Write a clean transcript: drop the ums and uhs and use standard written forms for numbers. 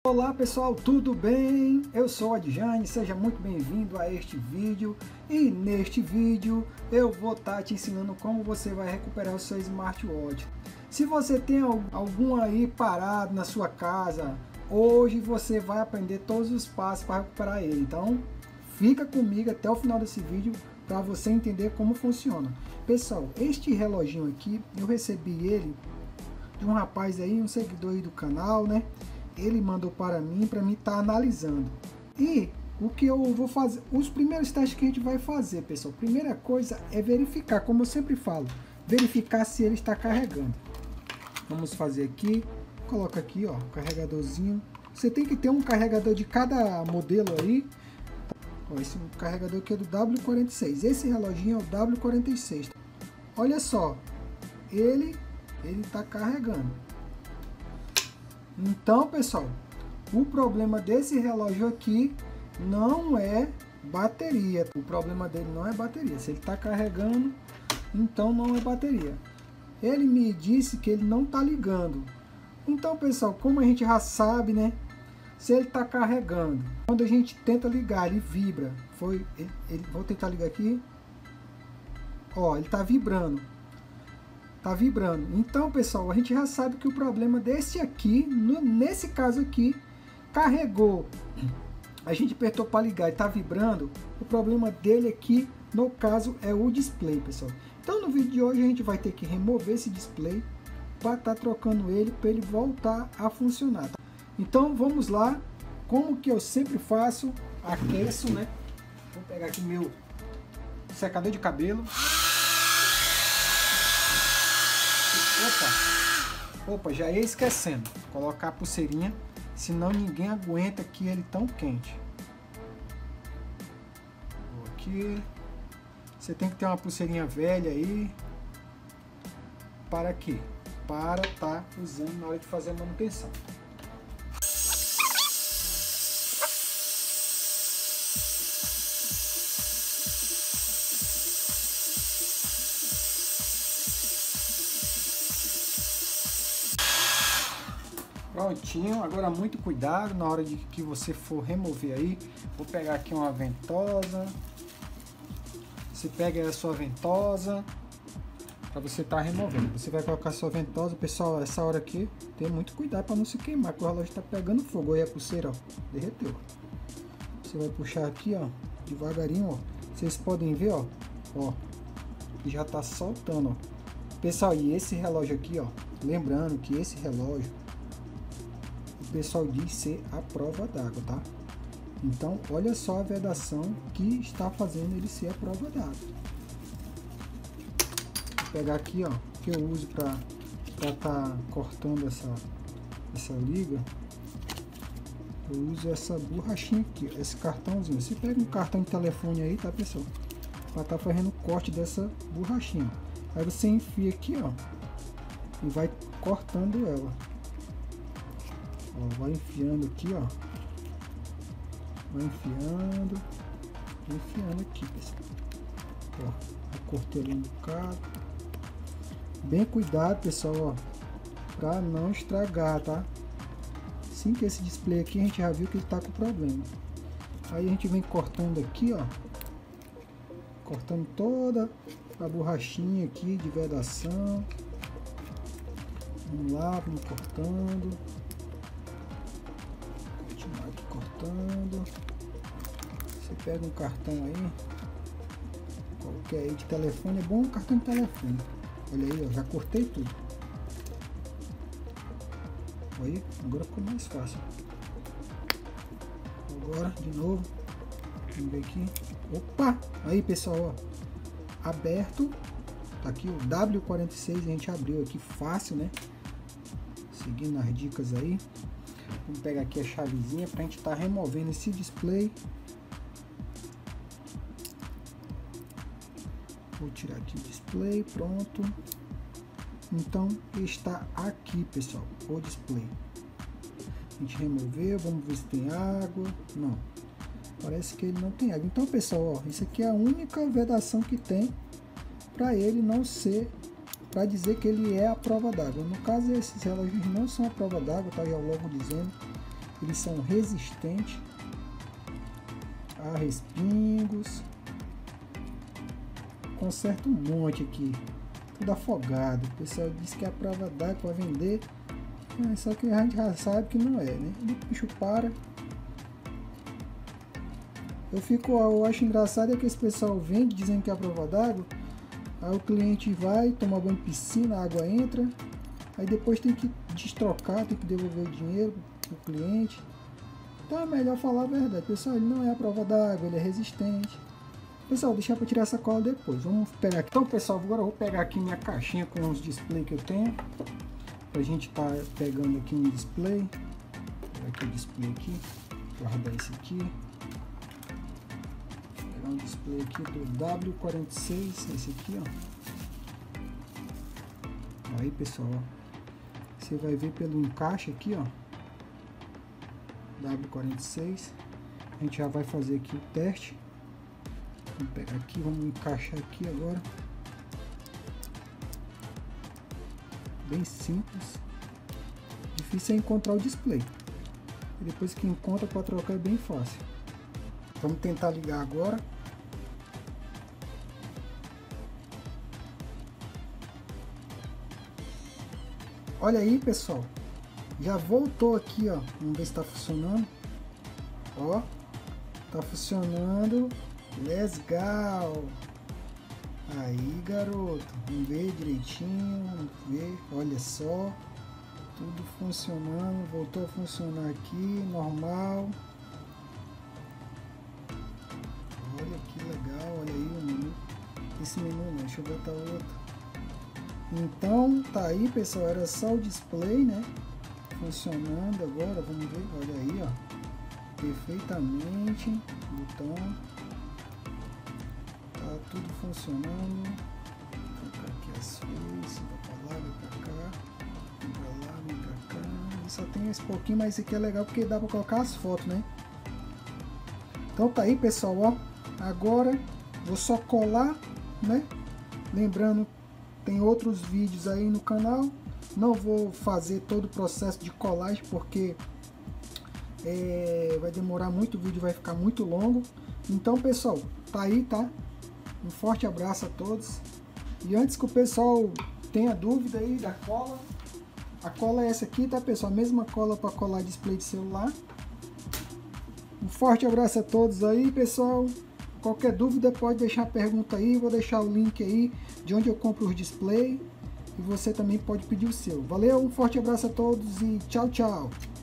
Olá pessoal, tudo bem? Eu sou a Adjane, seja muito bem-vindo a este vídeo. E neste vídeo eu vou estar te ensinando como você vai recuperar o seu smartwatch. Se você tem algum aí parado na sua casa, hoje você vai aprender todos os passos para recuperar ele. Então fica comigo até o final desse vídeo para você entender como funciona. Pessoal, este reloginho aqui, eu recebi ele de um rapaz aí, um seguidor aí do canal, né? Ele mandou para mim estar analisando. E o que eu vou fazer, os primeiros testes que a gente vai fazer, pessoal, primeira coisa é verificar, como eu sempre falo, verificar se ele está carregando. Vamos fazer aqui, coloca aqui, ó, carregadorzinho. Você tem que ter um carregador de cada modelo aí. Ó, esse carregador aqui é do W46, esse reloginho é o W46. Olha só, ele está carregando. Então, pessoal, o problema desse relógio aqui não é bateria. O problema dele não é bateria. Se ele está carregando, então não é bateria. Ele me disse que ele não está ligando. Então, pessoal, como a gente já sabe, né? Se ele está carregando, quando a gente tenta ligar, ele vibra. Vou tentar ligar aqui. Ó, ele está vibrando. Tá vibrando. Então, pessoal, a gente já sabe que o problema desse aqui, nesse caso aqui, carregou. A gente apertou para ligar e tá vibrando. O problema dele aqui, no caso, é o display, pessoal. Então, no vídeo de hoje, a gente vai ter que remover esse display para estar trocando ele, para ele voltar a funcionar. Tá? Então, vamos lá. Como que eu sempre faço, aqueço, né? Vou pegar aqui meu secador de cabelo. Opa, já ia esquecendo, colocar a pulseirinha, senão ninguém aguenta aqui ele tão quente. Aqui, você tem que ter uma pulseirinha velha aí, para quê? Para estar usando na hora de fazer a manutenção. Prontinho, agora muito cuidado na hora de que você for remover aí. Vou pegar aqui uma ventosa. Você pega a sua ventosa para você estar removendo. Você vai colocar a sua ventosa, pessoal. Essa hora aqui tem muito cuidado para não se queimar, porque o relógio está pegando fogo. Aí a pulseira, ó, derreteu. Você vai puxar aqui, ó, devagarinho, ó. Vocês podem ver, ó, que já está soltando, ó. Pessoal, e esse relógio aqui, ó, lembrando que esse relógio o pessoal diz ser a prova d'água, tá? Então, olha só a vedação que está fazendo ele ser a prova d'água. Vou pegar aqui, ó, que eu uso para estar cortando essa liga. Eu uso essa borrachinha aqui, esse cartãozinho. Você pega um cartão de telefone aí, tá, pessoal? Para estar fazendo o corte dessa borrachinha. Aí você enfia aqui, ó, e vai cortando ela. Ó, vai enfiando aqui, ó. Vai enfiando aqui, pessoal. Ó, eu cortei ali um bocado. Bem cuidado, pessoal, ó, pra não estragar, tá? Assim que esse display aqui, a gente já viu que ele tá com problema. Aí a gente vem cortando aqui, ó. Cortando toda a borrachinha aqui de vedação. Vamos lá, vamos cortando. Cortando. Você pega um cartão aí, qualquer aí de telefone, é bom um cartão de telefone. Olha aí, ó, já cortei tudo. Aí, agora ficou mais fácil. Agora, de novo, vamos ver aqui. Opa! Aí, pessoal, ó, aberto. Tá aqui o W46, a gente abriu aqui fácil, né? Seguindo as dicas aí. Vamos pegar aqui a chavezinha para a gente estar removendo esse display. Vou tirar aqui o display, pronto. Então está aqui, pessoal, o display. A gente removeu, vamos ver se tem água. Não, parece que ele não tem água. Então, pessoal, ó, isso aqui é a única vedação que tem para ele não ser, para dizer que ele é a prova d'água. No caso, esses relógios não são a prova d'água, tá já logo dizendo. eles são resistentes a respingos. Conserta um monte aqui, tudo afogado. O pessoal disse que é a prova d'água para vender, só que a gente já sabe que não é, né? O bicho para. Eu acho engraçado é que esse pessoal vende dizendo que é a prova d'água, aí o cliente vai tomar banho de piscina, a água entra, aí depois tem que destrocar, tem que devolver o dinheiro pro cliente. Então é melhor falar a verdade, pessoal, ele não é a prova d'água, ele é resistente. Pessoal, deixar para tirar essa cola depois. Vamos pegar aqui. Então, pessoal, agora eu vou pegar aqui minha caixinha com os display que eu tenho, pra gente tá pegando aqui um display. Vou pegar aqui o display aqui, guardar esse aqui. Vou pegar um display aqui do W46, esse aqui, ó. Aí, pessoal, ó, você vai ver pelo encaixe aqui, ó, W46. A gente já vai fazer aqui o teste. Vamos pegar aqui, vamos encaixar aqui agora. Bem simples. Difícil é encontrar o display. E depois que encontra para trocar é bem fácil. Vamos tentar ligar agora. Olha aí, pessoal. Já voltou aqui, ó. Vamos ver se está funcionando. Ó, tá funcionando. Legal! Aí, garoto, vamos ver direitinho, vamos ver, olha só, tudo funcionando, voltou a funcionar aqui, normal. Olha que legal, olha aí o menu, esse menu não, deixa eu botar outro. Então, tá aí, pessoal, era só o display, né, funcionando agora, vamos ver, olha aí, ó, perfeitamente, botão. Tá tudo funcionando. Vou trocar aqui as faces, vai pra lá, vai pra cá, vem pra lá, vem pra cá. E só tem esse pouquinho, mas esse aqui é legal porque dá pra colocar as fotos, né? Então tá aí, pessoal, ó. Agora vou só colar, né? Lembrando, tem outros vídeos aí no canal. Não vou fazer todo o processo de colagem porque vai demorar muito, o vídeo vai ficar muito longo. Então, pessoal, tá aí, tá? Um forte abraço a todos. E antes que o pessoal tenha dúvida aí da cola, a cola é essa aqui, tá, pessoal? A mesma cola para colar display de celular. Um forte abraço a todos aí, pessoal. Qualquer dúvida pode deixar a pergunta aí, vou deixar o link aí de onde eu compro os display. E você também pode pedir o seu. Valeu, um forte abraço a todos e tchau, tchau.